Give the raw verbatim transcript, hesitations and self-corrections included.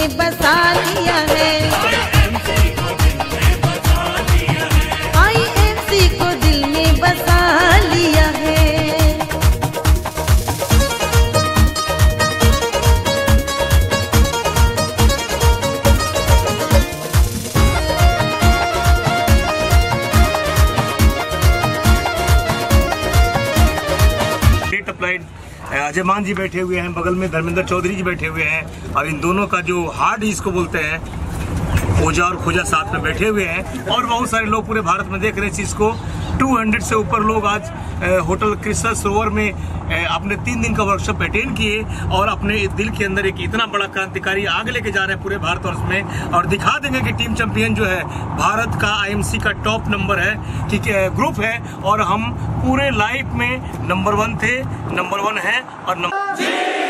में बसा लिया है, आईएमसी को दिल में बसा लिया है। अजय मान जी बैठे हुए हैं, बगल में धर्मेंद्र चौधरी जी बैठे हुए हैं, और इन दोनों का जो हार्ड इसको बोलते हैं, ओझा और खोजा साथ में बैठे हुए हैं। और बहुत सारे लोग पूरे भारत में देख रहे हैं इस चीज को। दो सौ से ऊपर लोग आज होटल कृष्णा सरोवर में अपने तीन दिन का वर्कशॉप अटेंड किए और अपने दिल के अंदर एक इतना बड़ा क्रांतिकारी आग लेके जा रहे हैं पूरे भारतवर्ष में, और दिखा देंगे कि टीम चैंपियन जो है भारत का आईएमसी का टॉप नंबर है, ठीक है, ग्रुप है, और हम पूरे लाइफ में नंबर वन थे, नंबर वन है और नंबर